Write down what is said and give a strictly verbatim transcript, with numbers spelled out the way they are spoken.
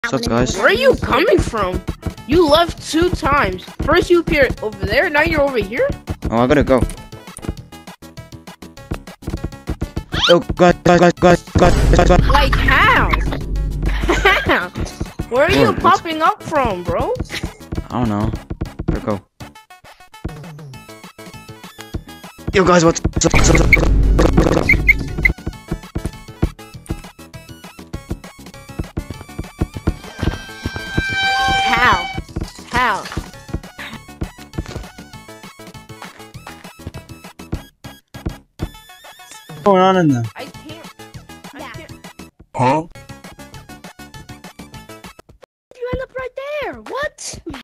What's up, guys? Where are you coming from? You left two times. First you appeared over there, now you're over here? Oh, I gotta go. Oh, guys, guys, guys, guys, guys, guys. Like how? How? Where are you What? popping up from, bro? I don't know. Gotta go. Yo, guys, what's up? What's up? What's up? How? How? What's going on in there? I can't. I can't. Huh?